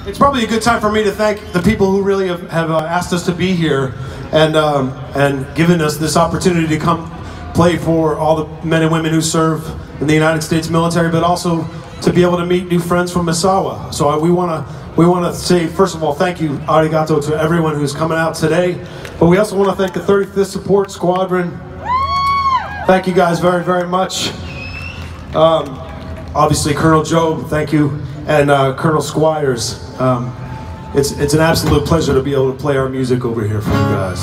It's probably a good time for me to thank the people who really have asked us to be here and given us this opportunity to come play for all the men and women who serve in the United States military, but also to be able to meet new friends from Misawa. So we want to say, first of all, thank you, arigato, to everyone who's coming out today. But we also want to thank the 35th Support Squadron. Thank you guys very, very much. Obviously, Colonel Job, thank you, and Colonel Squires. It's an absolute pleasure to be able to play our music over here for you guys.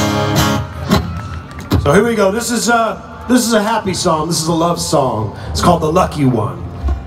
So here we go. This is a happy song. This is a love song. It's called "The Lucky One."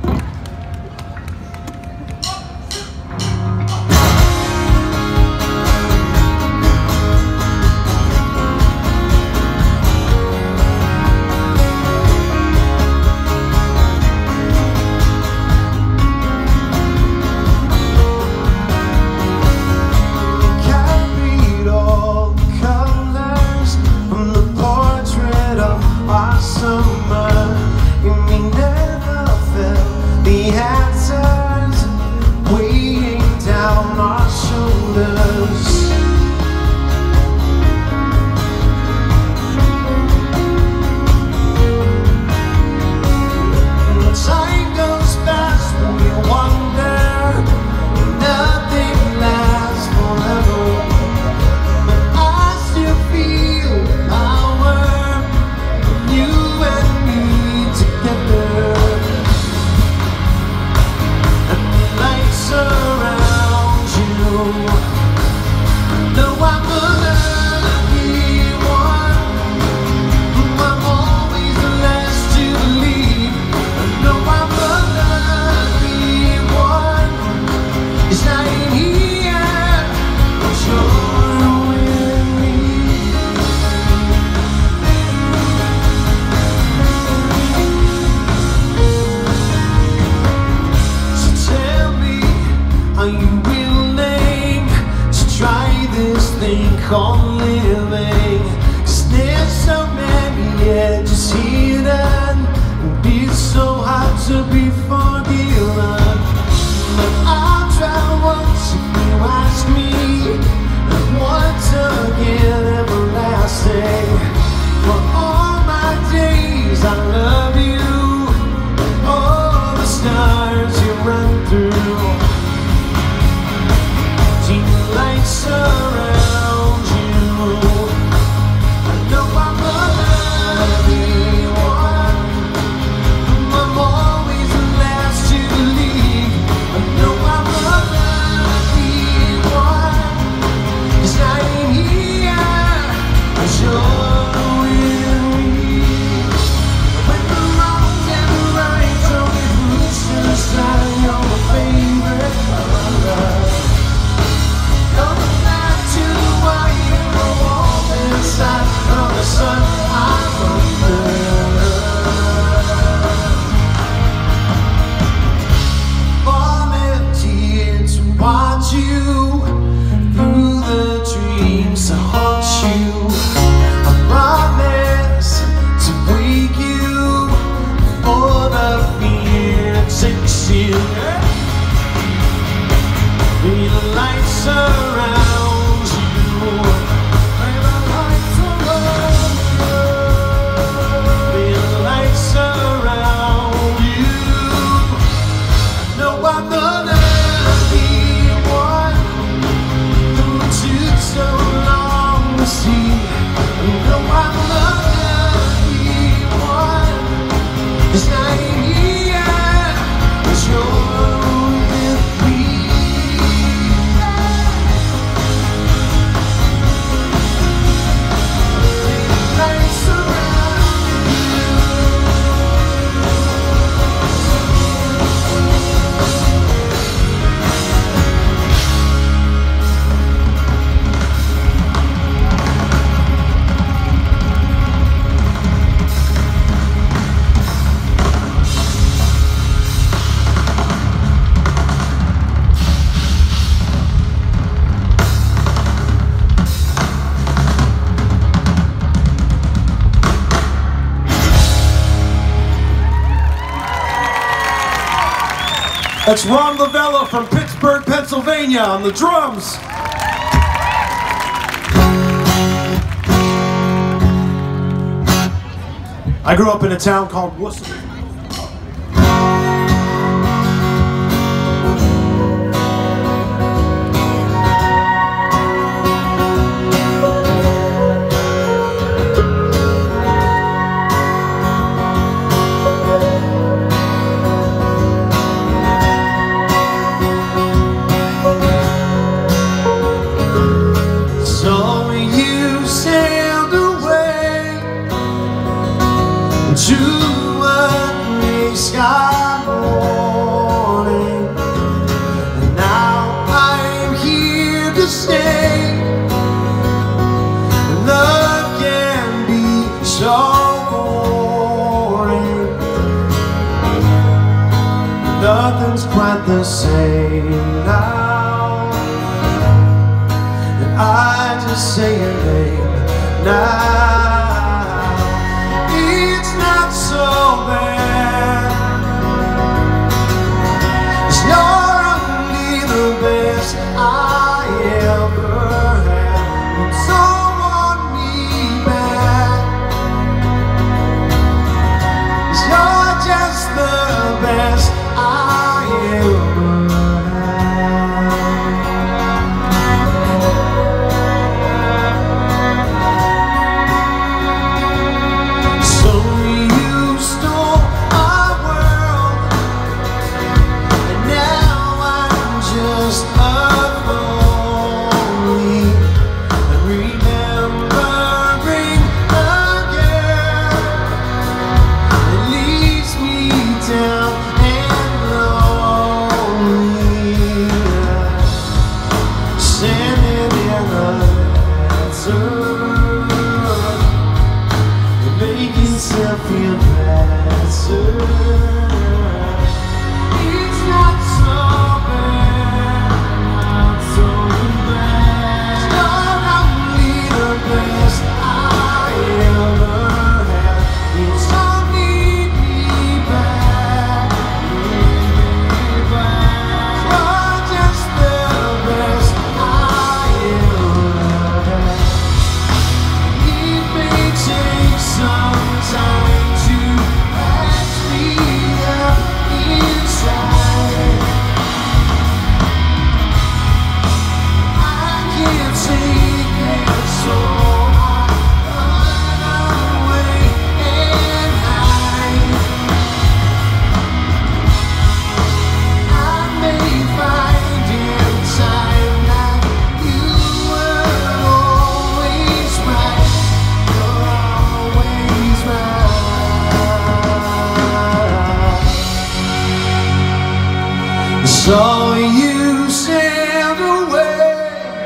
On living, 'cause there's so many edges here and it's so hard to be forgiven. But I'll try once if you ask me, and once again everlasting. For all my days I love you, and all the stars you run through. Team lights around. That's Ron Lavella from Pittsburgh, Pennsylvania on the drums. I grew up in a town called Worcester. To a gray sky morning, and now I'm here to stay. Love can be so boring, nothing's quite the same now, and I just say your name now. So bad, 'cause you're only the best I ever had. You don't want me back, 'cause you're just the best I ever feel better. It's not so bad, not so bad. You're only the best I ever had. You don't need me back, You're just the best I ever had. It may take some time So you sailed away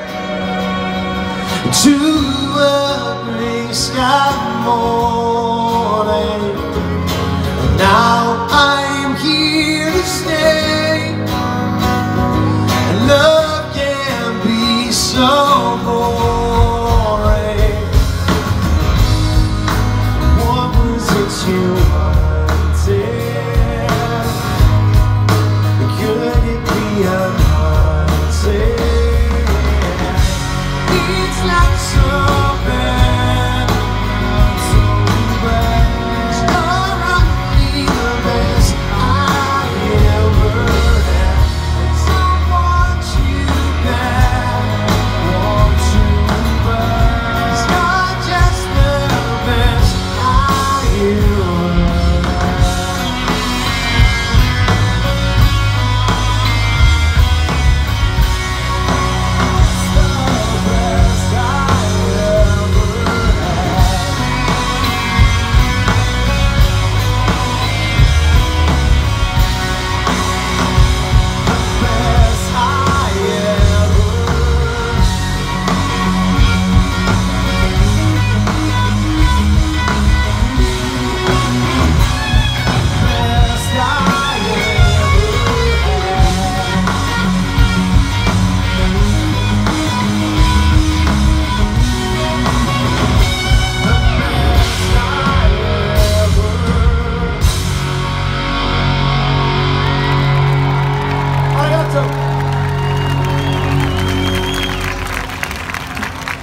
to a gray sky morning, and now I'm here to stay. And love can be so boring. What was it you wanted? It's not so bad, not so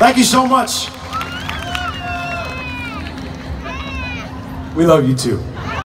Thank you so much. We love you too.